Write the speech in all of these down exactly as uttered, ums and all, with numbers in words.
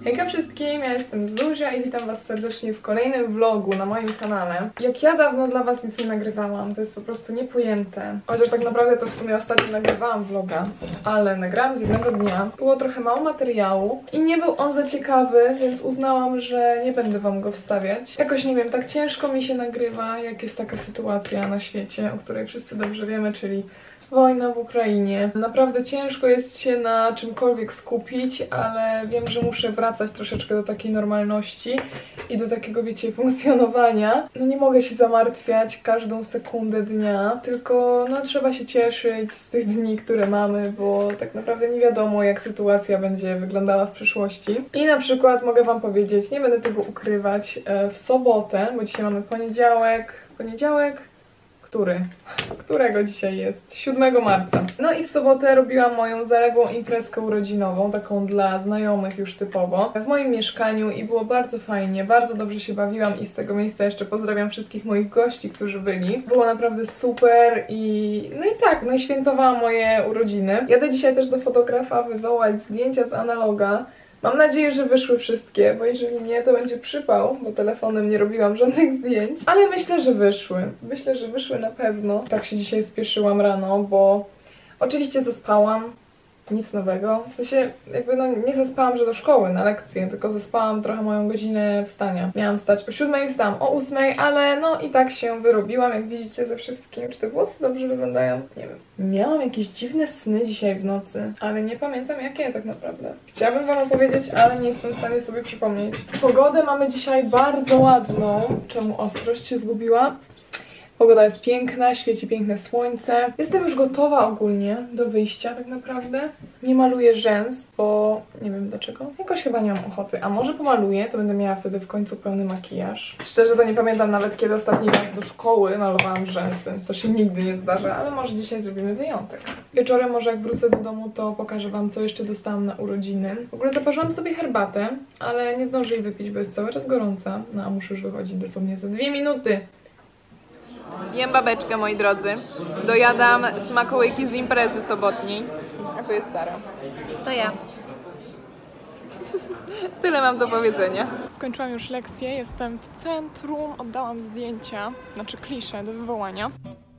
Hejka wszystkim, ja jestem Zuzia i witam was serdecznie w kolejnym vlogu na moim kanale. Jak ja dawno dla was nic nie nagrywałam, to jest po prostu niepojęte. Chociaż tak naprawdę to w sumie ostatnio nagrywałam vloga, ale nagrałam z jednego dnia. Było trochę mało materiału i nie był on za ciekawy, więc uznałam, że nie będę wam go wstawiać. Jakoś nie wiem, tak ciężko mi się nagrywa, jak jest taka sytuacja na świecie, o której wszyscy dobrze wiemy, czyli wojna w Ukrainie. Naprawdę ciężko jest się na czymkolwiek skupić, ale wiem, że muszę wracać troszeczkę do takiej normalności i do takiego, wiecie, funkcjonowania. No nie mogę się zamartwiać każdą sekundę dnia, tylko no trzeba się cieszyć z tych dni, które mamy, bo tak naprawdę nie wiadomo, jak sytuacja będzie wyglądała w przyszłości. I na przykład mogę wam powiedzieć, nie będę tego ukrywać, w sobotę, bo dzisiaj mamy poniedziałek, poniedziałek, Który? Którego dzisiaj jest? siódmego marca. No i w sobotę robiłam moją zaległą imprezkę urodzinową, taką dla znajomych już typowo, w moim mieszkaniu i było bardzo fajnie, bardzo dobrze się bawiłam i z tego miejsca jeszcze pozdrawiam wszystkich moich gości, którzy byli. Było naprawdę super i no i tak, no i świętowałam moje urodziny. Jadę dzisiaj też do fotografa wywołać zdjęcia z analoga. Mam nadzieję, że wyszły wszystkie, bo jeżeli nie, to będzie przypał, bo telefonem nie robiłam żadnych zdjęć. Ale myślę, że wyszły. Myślę, że wyszły na pewno. Tak się dzisiaj spieszyłam rano, bo oczywiście zaspałam. Nic nowego. W sensie, jakby no nie zaspałam, że do szkoły na lekcję, tylko zaspałam trochę moją godzinę wstania. Miałam stać o siódmej, wstałam o ósmej, ale no i tak się wyrobiłam, jak widzicie, ze wszystkim. Czy te włosy dobrze wyglądają? Nie wiem. Miałam jakieś dziwne sny dzisiaj w nocy, ale nie pamiętam jakie tak naprawdę. Chciałabym wam opowiedzieć, ale nie jestem w stanie sobie przypomnieć. Pogodę mamy dzisiaj bardzo ładną. Czemu ostrość się zgubiła? Pogoda jest piękna, świeci piękne słońce. Jestem już gotowa ogólnie do wyjścia tak naprawdę. Nie maluję rzęs, bo nie wiem dlaczego. Jakoś chyba nie mam ochoty. A może pomaluję, to będę miała wtedy w końcu pełny makijaż. Szczerze to nie pamiętam nawet, kiedy ostatni raz do szkoły malowałam rzęsy. To się nigdy nie zdarza, ale może dzisiaj zrobimy wyjątek. Wieczorem może jak wrócę do domu, to pokażę wam, co jeszcze dostałam na urodziny. W ogóle zaparzyłam sobie herbatę, ale nie zdążę jej wypić, bo jest cały czas gorąca. No a muszę już wychodzić dosłownie za dwie minuty. Jem babeczkę, moi drodzy. Dojadam smakołyki z imprezy sobotniej. A to jest Sara. To ja. Tyle mam do powiedzenia. Skończyłam już lekcję, jestem w centrum, oddałam zdjęcia, znaczy klisze do wywołania.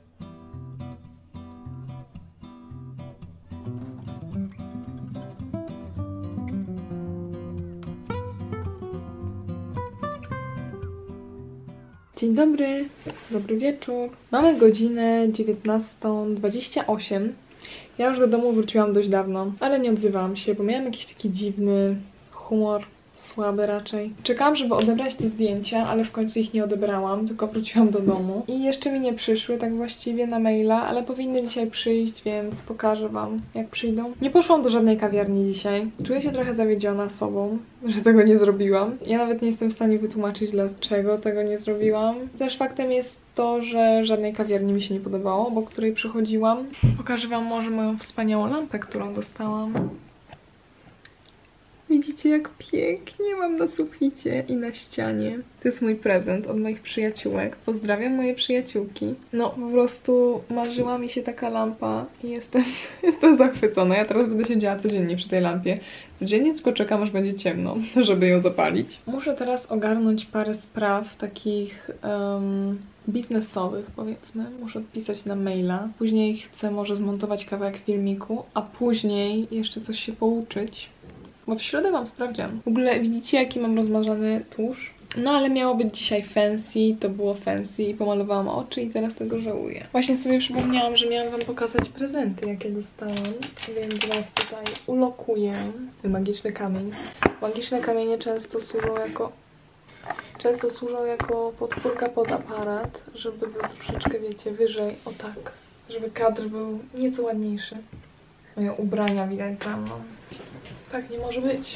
Dzień dobry, dobry wieczór. Mamy godzinę dziewiętnastą dwadzieścia osiem. Ja już do domu wróciłam dość dawno, ale nie odzywałam się, bo miałam jakiś taki dziwny humor, słaby raczej. Czekałam, żeby odebrać te zdjęcia, ale w końcu ich nie odebrałam, tylko wróciłam do domu. I jeszcze mi nie przyszły tak właściwie na maila, ale powinny dzisiaj przyjść, więc pokażę wam, jak przyjdą. Nie poszłam do żadnej kawiarni dzisiaj. Czuję się trochę zawiedziona sobą, że tego nie zrobiłam. Ja nawet nie jestem w stanie wytłumaczyć, dlaczego tego nie zrobiłam. Też faktem jest to, że żadnej kawiarni mi się nie podobało, bo której przychodziłam. Pokażę wam może moją wspaniałą lampę, którą dostałam. Widzicie, jak pięknie mam na suficie i na ścianie. To jest mój prezent od moich przyjaciółek. Pozdrawiam moje przyjaciółki. No, po prostu marzyła mi się taka lampa i jestem, jestem zachwycona. Ja teraz będę siedziała codziennie przy tej lampie. Codziennie tylko czekam, aż będzie ciemno, żeby ją zapalić. Muszę teraz ogarnąć parę spraw takich um, biznesowych, powiedzmy. Muszę odpisać na maila. Później chcę może zmontować kawałek filmiku, a później jeszcze coś się pouczyć. Bo w środę mam sprawdzian. W ogóle widzicie, jaki mam rozmarzany tusz? No ale miało być dzisiaj fancy, to było fancy i pomalowałam oczy i teraz tego żałuję. Właśnie sobie przypomniałam, że miałam wam pokazać prezenty, jakie dostałam, więc was tutaj ulokuję. Ten magiczny kamień. Magiczne kamienie często służą jako... Często służą jako podpórka pod aparat, żeby był troszeczkę, wiecie, wyżej, o tak. Żeby kadr był nieco ładniejszy. Moje ubrania widać za mną. Tak nie może być.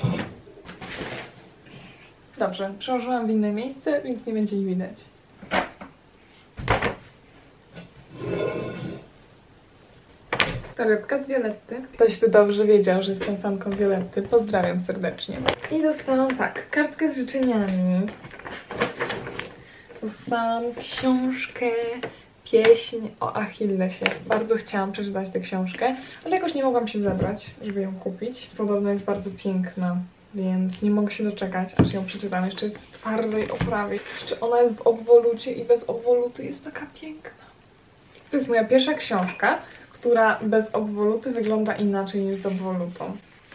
Dobrze, przełożyłam w inne miejsce, więc nie będzie ich widać. Torebka z Violetty. Ktoś tu dobrze wiedział, że jestem fanką Violetty. Pozdrawiam serdecznie. I dostałam tak, kartkę z życzeniami. Dostałam książkę Pieśń o Achillesie. Bardzo chciałam przeczytać tę książkę, ale jakoś nie mogłam się zebrać, żeby ją kupić. Podobno jest bardzo piękna. Więc nie mogę się doczekać, aż ją przeczytam. Jeszcze jest w twardej oprawie. Jeszcze ona jest w obwolucie i bez obwoluty jest taka piękna. To jest moja pierwsza książka, która bez obwoluty wygląda inaczej niż z obwolutą.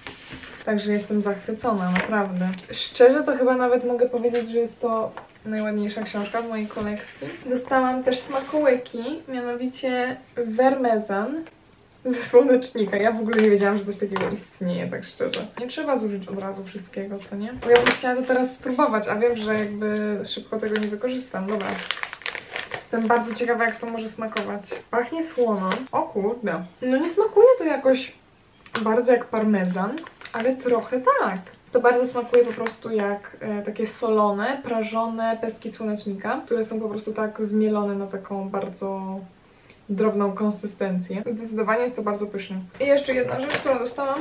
Także jestem zachwycona, naprawdę. Szczerze to chyba nawet mogę powiedzieć, że jest to najładniejsza książka w mojej kolekcji. Dostałam też smakołyki, mianowicie Vermezan ze słonecznika. Ja w ogóle nie wiedziałam, że coś takiego istnieje, tak szczerze. Nie trzeba zużyć od razu wszystkiego, co nie? Bo ja bym chciała to teraz spróbować, a wiem, że jakby szybko tego nie wykorzystam. Dobra. Jestem bardzo ciekawa, jak to może smakować. Pachnie słono. O kurde. No nie smakuje to jakoś bardzo jak parmezan, ale trochę tak. To bardzo smakuje po prostu jak e, takie solone, prażone pestki słonecznika, które są po prostu tak zmielone na taką bardzo drobną konsystencję. Zdecydowanie jest to bardzo pyszne. I jeszcze jedna rzecz, którą dostałam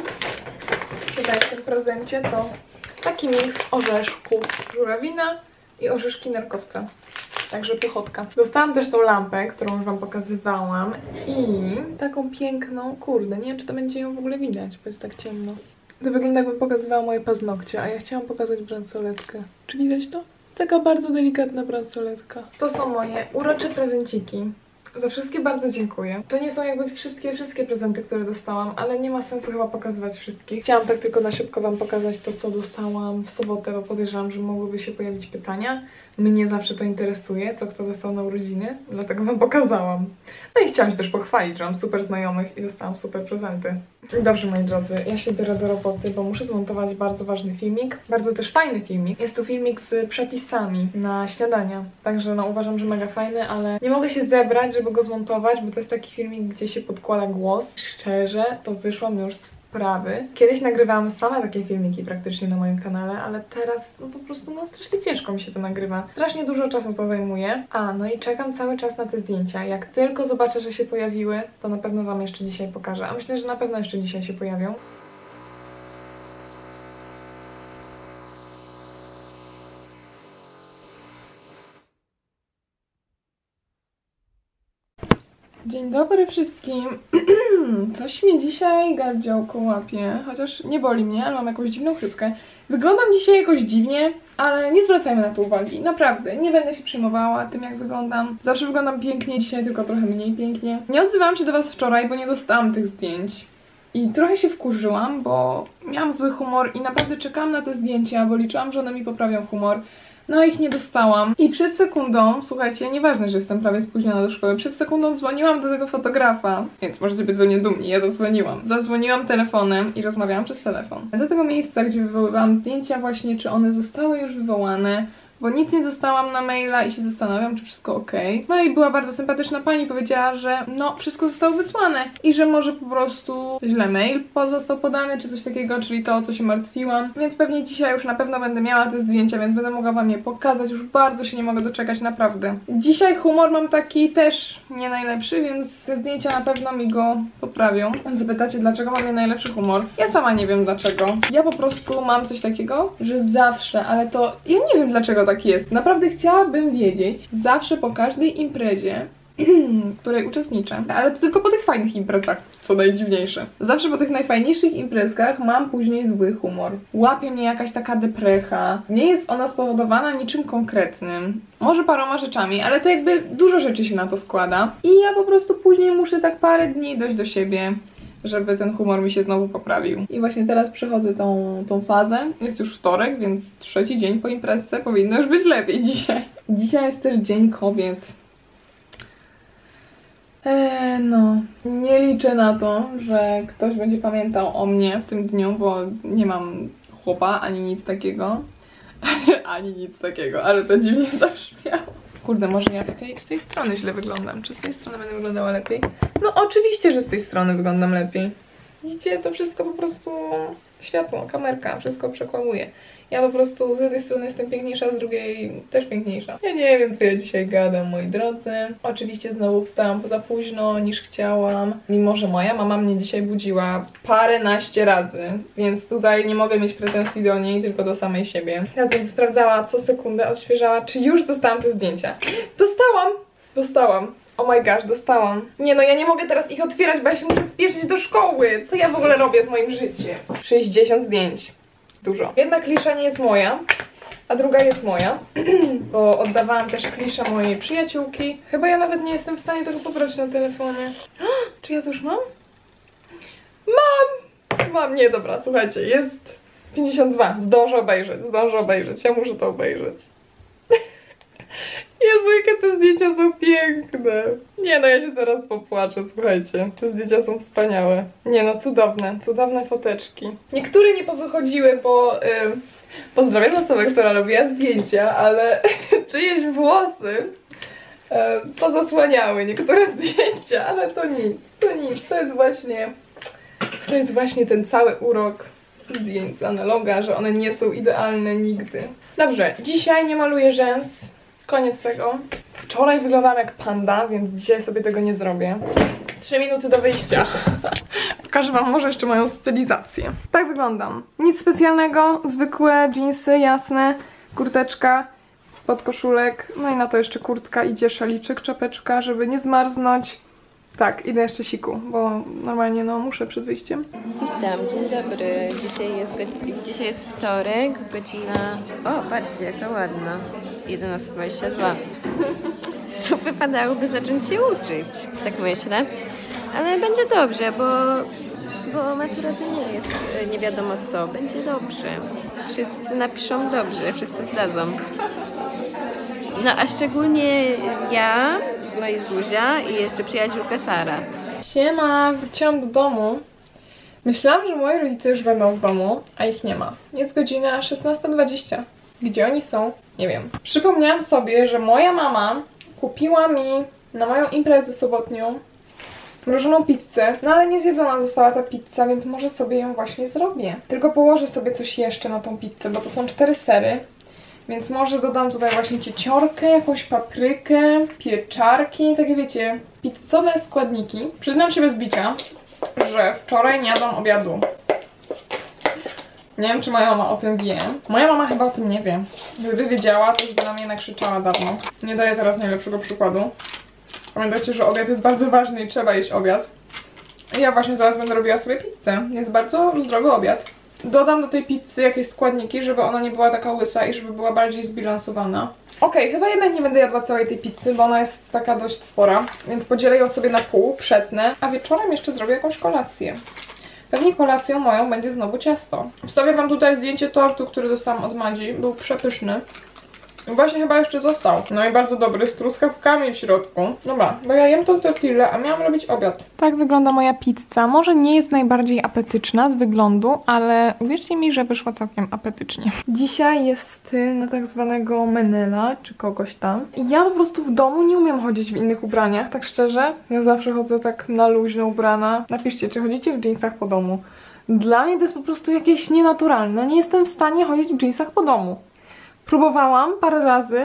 tutaj w tym prezencie, to taki miks orzeszków żurawina i orzeszki nerkowca. Także pychotka. Dostałam też tą lampę, którą już wam pokazywałam i taką piękną, kurde, nie wiem, czy to będzie ją w ogóle widać, bo jest tak ciemno. To wygląda, jakbym pokazywała moje paznokcie, a ja chciałam pokazać bransoletkę. Czy widać to? Taka bardzo delikatna bransoletka. To są moje urocze prezenciki. Za wszystkie bardzo dziękuję. To nie są jakby wszystkie, wszystkie prezenty, które dostałam, ale nie ma sensu chyba pokazywać wszystkich. Chciałam tak tylko na szybko wam pokazać to, co dostałam w sobotę, bo podejrzewam, że mogłyby się pojawić pytania. Mnie zawsze to interesuje, co kto dostał na urodziny, dlatego wam pokazałam. No i chciałam się też pochwalić, że mam super znajomych i dostałam super prezenty. Dobrze, moi drodzy, ja się biorę do roboty, bo muszę zmontować bardzo ważny filmik, bardzo też fajny filmik. Jest to filmik z przepisami na śniadania, także no uważam, że mega fajny, ale nie mogę się zebrać, żeby go zmontować, bo to jest taki filmik, gdzie się podkłada głos. Szczerze, to wyszło mi już z prawy. Kiedyś nagrywałam same takie filmiki praktycznie na moim kanale, ale teraz no po prostu no strasznie ciężko mi się to nagrywa. Strasznie dużo czasu to zajmuje. A, no i czekam cały czas na te zdjęcia. Jak tylko zobaczę, że się pojawiły, to na pewno wam jeszcze dzisiaj pokażę. A myślę, że na pewno jeszcze dzisiaj się pojawią. Dzień dobry wszystkim. Coś mnie dzisiaj gardziołko łapie, chociaż nie boli mnie, ale mam jakąś dziwną chrypkę. Wyglądam dzisiaj jakoś dziwnie, ale nie zwracajmy na to uwagi. Naprawdę, nie będę się przejmowała tym, jak wyglądam. Zawsze wyglądam pięknie, dzisiaj tylko trochę mniej pięknie. Nie odzywałam się do was wczoraj, bo nie dostałam tych zdjęć. I trochę się wkurzyłam, bo miałam zły humor i naprawdę czekałam na te zdjęcia, bo liczyłam, że one mi poprawią humor. No ich nie dostałam. I przed sekundą, słuchajcie, nieważne, że jestem prawie spóźniona do szkoły, przed sekundą dzwoniłam do tego fotografa, więc możecie być ze mnie dumni, ja zadzwoniłam. Zadzwoniłam telefonem i rozmawiałam przez telefon. Do tego miejsca, gdzie wywoływałam zdjęcia właśnie, czy one zostały już wywołane, bo nic nie dostałam na maila i się zastanawiam, czy wszystko ok. No i była bardzo sympatyczna pani, powiedziała, że no, wszystko zostało wysłane i że może po prostu źle mail został podany, czy coś takiego, czyli to, o co się martwiłam. Więc pewnie dzisiaj już na pewno będę miała te zdjęcia, więc będę mogła wam je pokazać. Już bardzo się nie mogę doczekać, naprawdę. Dzisiaj humor mam taki też nie najlepszy, więc te zdjęcia na pewno mi go poprawią. Zapytacie, dlaczego mam nie najlepszy humor? Ja sama nie wiem dlaczego. Ja po prostu mam coś takiego, że zawsze, ale to ja nie wiem dlaczego tak jest. Naprawdę chciałabym wiedzieć, zawsze po każdej imprezie, w której uczestniczę, ale to tylko po tych fajnych imprezach, co najdziwniejsze. Zawsze po tych najfajniejszych imprezkach mam później zły humor. Łapie mnie jakaś taka deprecha. Nie jest ona spowodowana niczym konkretnym. Może paroma rzeczami, ale to jakby dużo rzeczy się na to składa. I ja po prostu później muszę tak parę dni dojść do siebie, żeby ten humor mi się znowu poprawił. I właśnie teraz przechodzę tą, tą fazę. Jest już wtorek, więc trzeci dzień po imprezce, powinno już być lepiej dzisiaj. Dzisiaj jest też Dzień Kobiet. Eee, no, nie liczę na to, że ktoś będzie pamiętał o mnie w tym dniu, bo nie mam chłopa, ani nic takiego. Ani nic takiego, ale to dziwnie zabrzmiało. Kurde, może ja z tej, z tej strony źle wyglądam. Czy z tej strony będę wyglądała lepiej? No oczywiście, że z tej strony wyglądam lepiej. Widzicie, to wszystko po prostu światło, kamerka, wszystko przekłamuje. Ja po prostu z jednej strony jestem piękniejsza, a z drugiej też piękniejsza. Ja nie wiem, co ja dzisiaj gadam, moi drodzy. Oczywiście znowu wstałam za późno niż chciałam, mimo że moja mama mnie dzisiaj budziła paręnaście razy, więc tutaj nie mogę mieć pretensji do niej, tylko do samej siebie. Ja więc sprawdzała co sekundę, odświeżała, czy już dostałam te zdjęcia. Dostałam! Dostałam. Oh my gosh, dostałam. Nie no, ja nie mogę teraz ich otwierać, bo ja się muszę spieszyć do szkoły. Co ja w ogóle robię z moim życiem? sześćdziesiąt zdjęć. dużo. Jedna klisza nie jest moja, a druga jest moja, bo oddawałam też kliszę mojej przyjaciółki. Chyba ja nawet nie jestem w stanie tego pobrać na telefonie. Czy ja to już mam? Mam! Mam, nie, dobra, słuchajcie, jest pięćdziesiąt dwa. Zdążę obejrzeć, zdążę obejrzeć. Ja muszę to obejrzeć. Jezu, jakie te zdjęcia są piękne. Nie no, ja się zaraz popłaczę, słuchajcie. Te zdjęcia są wspaniałe. Nie no, cudowne, cudowne foteczki. Niektóre nie powychodziły, bo... Yy, pozdrawiam osobę, która robiła zdjęcia, ale czyjeś włosy yy, pozasłaniały niektóre zdjęcia, ale to nic, to nic. To jest właśnie... To jest właśnie ten cały urok zdjęć z analoga, że one nie są idealne nigdy. Dobrze, dzisiaj nie maluję rzęs. Koniec tego. Wczoraj wyglądałam jak panda, więc dzisiaj sobie tego nie zrobię. Trzy minuty do wyjścia. Pokażę wam może jeszcze moją stylizację. Tak wyglądam. Nic specjalnego, zwykłe dżinsy, jasne, kurteczka, podkoszulek, no i na to jeszcze kurtka, idzie szaliczek, czapeczka, żeby nie zmarznąć. Tak, idę jeszcze siku, bo normalnie no muszę przed wyjściem. Witam, dzień dobry. Dzisiaj jest, Dzisiaj jest wtorek, godzina... O, patrzcie, jaka ładna. jedenasta dwadzieścia dwa. Tu wypadałoby zacząć się uczyć, tak myślę. Ale będzie dobrze, bo, bo matura to nie jest nie wiadomo co. Będzie dobrze. Wszyscy napiszą dobrze, wszyscy zdadzą. No a szczególnie ja, no i Zuzia i jeszcze przyjaciółka Sara. Siema, wróciłam do domu. Myślałam, że moi rodzice już będą w domu, a ich nie ma. Jest godzina szesnasta dwadzieścia. Gdzie oni są? Nie wiem. Przypomniałam sobie, że moja mama kupiła mi na moją imprezę sobotnią mrożoną pizzę, no ale nie zjedzona została ta pizza, więc może sobie ją właśnie zrobię. Tylko położę sobie coś jeszcze na tą pizzę, bo to są cztery sery. Więc może dodam tutaj właśnie cieciorkę, jakąś paprykę, pieczarki, takie wiecie, pizzowe składniki. Przyznam się bez bicia, że wczoraj nie jadłam obiadu. Nie wiem, czy moja mama o tym wie. Moja mama chyba o tym nie wie. Gdyby wiedziała, to już by na mnie nakrzyczała dawno. Nie daję teraz najlepszego przykładu. Pamiętajcie, że obiad jest bardzo ważny i trzeba jeść obiad. I ja właśnie zaraz będę robiła sobie pizzę. Jest bardzo zdrowy obiad. Dodam do tej pizzy jakieś składniki, żeby ona nie była taka łysa i żeby była bardziej zbilansowana. Okej, okay, chyba jednak nie będę jadła całej tej pizzy, bo ona jest taka dość spora. Więc podzielę ją sobie na pół, przetnę, a wieczorem jeszcze zrobię jakąś kolację. Pewnie kolacją moją będzie znowu ciasto. Wstawię wam tutaj zdjęcie tortu, który dostałam od Madzi. Był przepyszny. Właśnie chyba jeszcze został. No i bardzo dobry, z truskawkami w środku. Dobra, bo ja jem tą tortillę, a miałam robić obiad. Tak wygląda moja pizza. Może nie jest najbardziej apetyczna z wyglądu, ale uwierzcie mi, że wyszła całkiem apetycznie. Dzisiaj jest styl na tak zwanego menela, czy kogoś tam. I ja po prostu w domu nie umiem chodzić w innych ubraniach, tak szczerze. Ja zawsze chodzę tak na luźno ubrana. Napiszcie, czy chodzicie w dżinsach po domu. Dla mnie to jest po prostu jakieś nienaturalne. Nie jestem w stanie chodzić w dżinsach po domu. Próbowałam parę razy,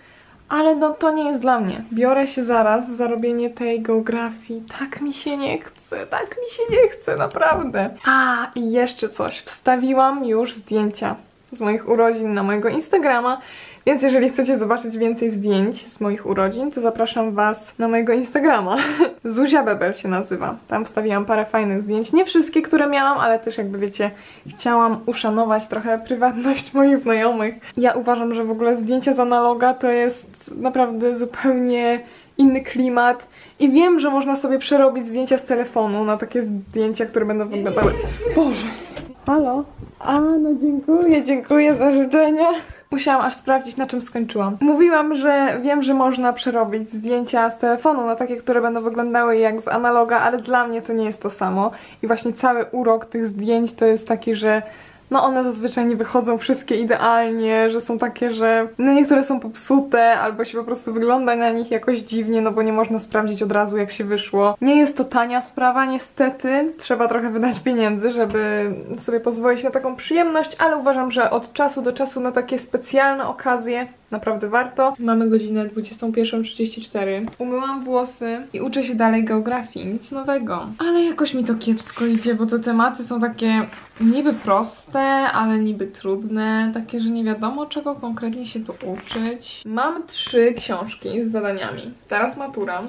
ale no to nie jest dla mnie. Biorę się zaraz za robienie tej geografii. Tak mi się nie chce, tak mi się nie chce, naprawdę. A, i jeszcze coś. Wstawiłam już zdjęcia z moich urodzin na mojego Instagrama, więc jeżeli chcecie zobaczyć więcej zdjęć z moich urodzin, to zapraszam was na mojego Instagrama. Zuzia Bebel się nazywa. Tam wstawiłam parę fajnych zdjęć. Nie wszystkie, które miałam, ale też jakby wiecie, chciałam uszanować trochę prywatność moich znajomych. Ja uważam, że w ogóle zdjęcia z analoga to jest naprawdę zupełnie inny klimat. I wiem, że można sobie przerobić zdjęcia z telefonu na takie zdjęcia, które będą wyglądały... Boże! Halo? A, no dziękuję, dziękuję za życzenia. Musiałam aż sprawdzić, na czym skończyłam. Mówiłam, że wiem, że można przerobić zdjęcia z telefonu na takie, które będą wyglądały jak z analoga, ale dla mnie to nie jest to samo. I właśnie cały urok tych zdjęć to jest taki, że no one zazwyczaj nie wychodzą wszystkie idealnie, że są takie, że no niektóre są popsute, albo się po prostu wygląda na nich jakoś dziwnie, no bo nie można sprawdzić od razu, jak się wyszło. Nie jest to tania sprawa, niestety. Trzeba trochę wydać pieniędzy, żeby sobie pozwolić na taką przyjemność, ale uważam, że od czasu do czasu na takie specjalne okazje naprawdę warto. Mamy godzinę dwudziestą pierwszą trzydzieści cztery. Umyłam włosy i uczę się dalej geografii. Nic nowego. Ale jakoś mi to kiepsko idzie, bo te tematy są takie niby proste, ale niby trudne. Takie, że nie wiadomo, czego konkretnie się tu uczyć. Mam trzy książki z zadaniami. Teraz matura.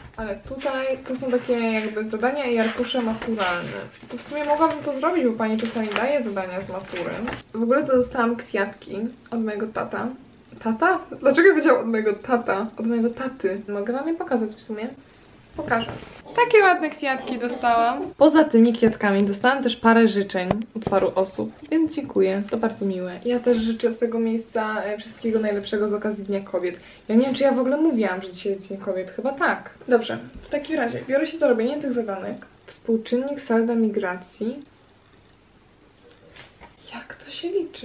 Ale tutaj to są takie jakby zadania i arkusze maturalne. To w sumie mogłabym to zrobić, bo pani czasami daje zadania z matury. W ogóle to dostałam kwiatki od mojego tata. Tata? Dlaczego powiedział od mojego tata? Od mojego taty. Mogę wam je pokazać w sumie? Pokażę. Takie ładne kwiatki dostałam. Poza tymi kwiatkami dostałam też parę życzeń od paru osób, więc dziękuję, to bardzo miłe. Ja też życzę z tego miejsca wszystkiego najlepszego z okazji Dnia Kobiet. Ja nie wiem, czy ja w ogóle mówiłam, że dzisiaj jest Dzień Kobiet, chyba tak. Dobrze, w takim razie biorę się za robienie tych zadanek. Współczynnik salda migracji. Jak to się liczy?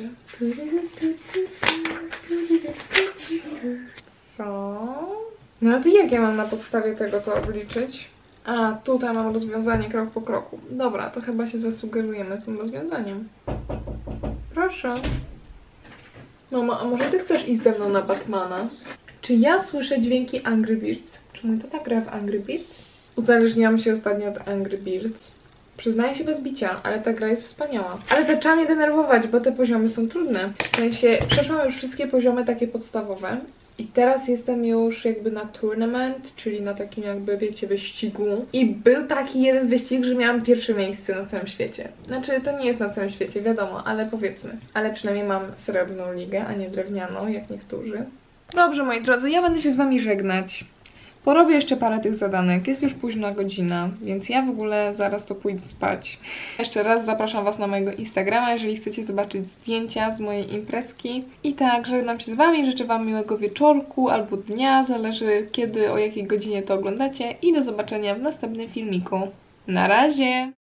Co? No ale to jak ja mam na podstawie tego to obliczyć? A, tutaj mam rozwiązanie krok po kroku. Dobra, to chyba się zasugerujemy tym rozwiązaniem. Proszę. Mama, a może ty chcesz iść ze mną na Batmana? Czy ja słyszę dźwięki Angry Birds? Czy mój tata gra w Angry Birds? Uzależniłam się ostatnio od Angry Birds. Przyznaję się bez bicia, ale ta gra jest wspaniała. Ale zaczęła mnie denerwować, bo te poziomy są trudne. W sensie, przeszłam już wszystkie poziomy takie podstawowe. I teraz jestem już jakby na tournament, czyli na takim jakby, wiecie, wyścigu. I był taki jeden wyścig, że miałam pierwsze miejsce na całym świecie. Znaczy, to nie jest na całym świecie, wiadomo, ale powiedzmy. Ale przynajmniej mam srebrną ligę, a nie drewnianą, jak niektórzy. Dobrze, moi drodzy, ja będę się z wami żegnać. Porobię jeszcze parę tych zadanek, jest już późna godzina, więc ja w ogóle zaraz to pójdę spać. Jeszcze raz zapraszam was na mojego Instagrama, jeżeli chcecie zobaczyć zdjęcia z mojej imprezki. I tak, żegnam się z wami, życzę wam miłego wieczorku albo dnia, zależy kiedy, o jakiej godzinie to oglądacie i do zobaczenia w następnym filmiku. Na razie!